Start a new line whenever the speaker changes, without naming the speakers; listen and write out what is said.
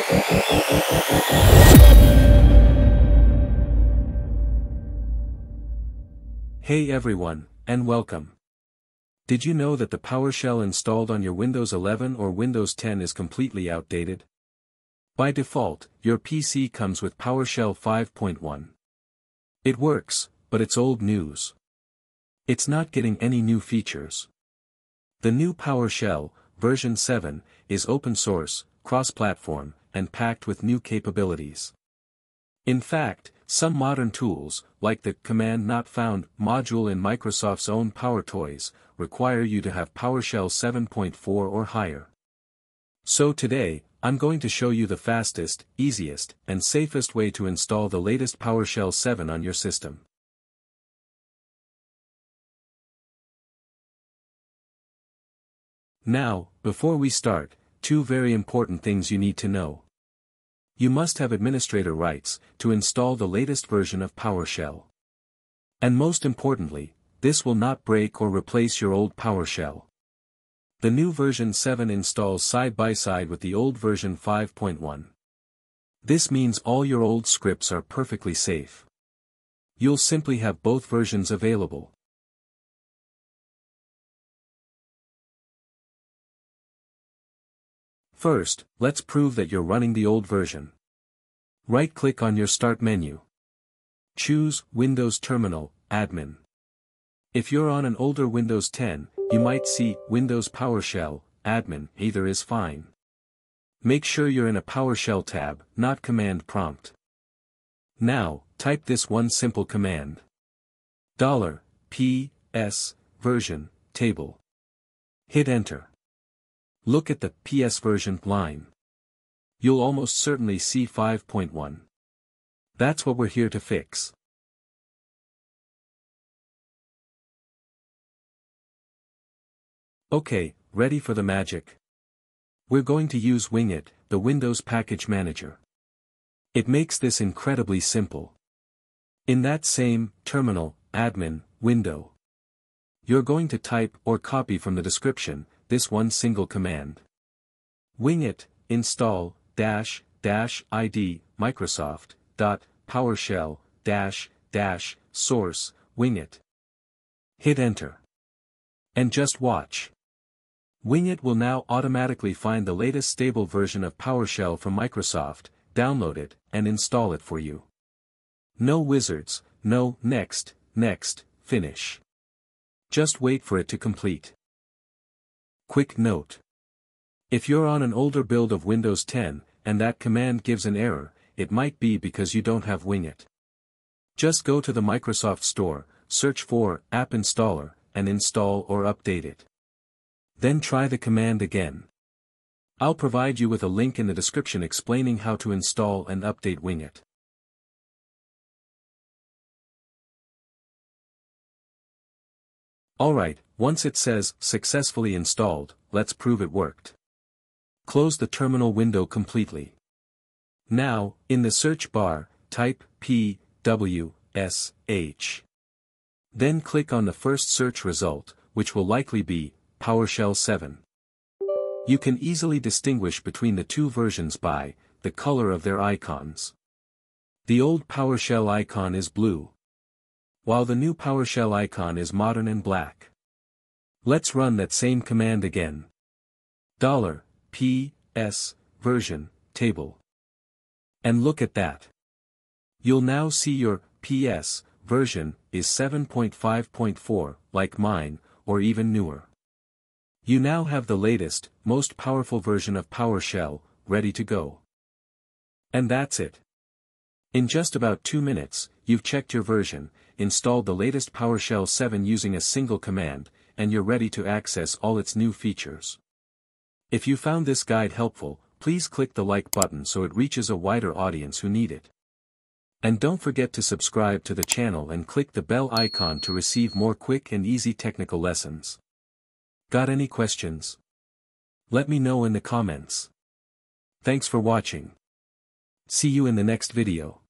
Hey everyone, and welcome. Did you know that the PowerShell installed on your Windows 11 or Windows 10 is completely outdated? By default, your PC comes with PowerShell 5.1. It works, but it's old news. It's not getting any new features. The new PowerShell, version 7, is open source, cross-platform, and packed with new capabilities. In fact, some modern tools, like the Command Not Found module in Microsoft's own PowerToys, require you to have PowerShell 7.4 or higher. So today, I'm going to show you the fastest, easiest, and safest way to install the latest PowerShell 7 on your system. Now, before we start, two very important things you need to know. You must have administrator rights to install the latest version of PowerShell. And most importantly, this will not break or replace your old PowerShell. The new version 7 installs side by side with the old version 5.1. This means all your old scripts are perfectly safe. You'll simply have both versions available. First, let's prove that you're running the old version. Right-click on your Start menu. Choose Windows Terminal, Admin. If you're on an older Windows 10, you might see Windows PowerShell, Admin, either is fine. Make sure you're in a PowerShell tab, not command prompt. Now, type this one simple command. $PSVersionTable. Hit Enter. Look at the PS version line. You'll almost certainly see 5.1. That's what we're here to fix. Okay, ready for the magic? We're going to use Winget, the Windows Package Manager. It makes this incredibly simple. In that same Terminal, Admin, window, you're going to type or copy from the description this one single command. Winget, install, --id, Microsoft, .PowerShell, --source, Winget. Hit Enter. And just watch. Winget will now automatically find the latest stable version of PowerShell from Microsoft, download it, and install it for you. No wizards, no next, finish. Just wait for it to complete. Quick note. If you're on an older build of Windows 10, and that command gives an error, it might be because you don't have Winget. Just go to the Microsoft Store, search for App Installer, and install or update it. Then try the command again. I'll provide you with a link in the description explaining how to install and update Winget. Alright, once it says successfully installed, let's prove it worked. Close the terminal window completely. Now, in the search bar, type PWSH. Then click on the first search result, which will likely be PowerShell 7. You can easily distinguish between the two versions by the color of their icons. The old PowerShell icon is blue, while the new PowerShell icon is modern and black. Let's run that same command again. $PSVersionTable. And look at that. You'll now see your PS version is 7.5.4, like mine, or even newer. You now have the latest, most powerful version of PowerShell, ready to go. And that's it. In just about 2 minutes, you've checked your version, installed the latest PowerShell 7 using a single command, and you're ready to access all its new features. If you found this guide helpful, please click the like button so it reaches a wider audience who need it. And don't forget to subscribe to the channel and click the bell icon to receive more quick and easy technical lessons. Got any questions? Let me know in the comments. Thanks for watching. See you in the next video.